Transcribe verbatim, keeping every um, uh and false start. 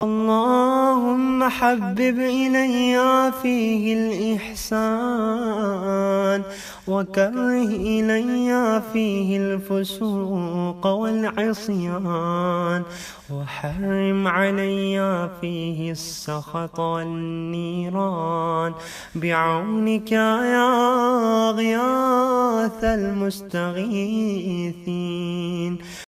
اللهم حبب إلي فيه الإحسان وكره إلي فيه الفسوق والعصيان وحرم علي فيه السخط والنيران بعونك يا غياث المستغيثين.